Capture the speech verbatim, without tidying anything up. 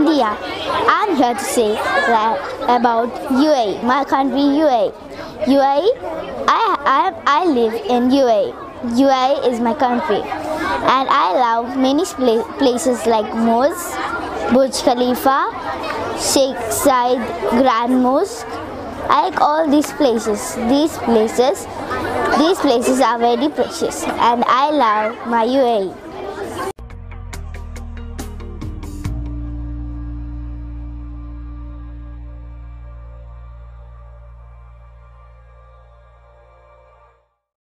India. I'm here to say that about U A E, my country U A E. U A E, I, I, I live in U A E. U A E is my country, and I love many places like Mosque, Burj Khalifa, Sheikh Zayed Grand Mosque. I like all these places. These places, these places are very precious, and I love my U A E.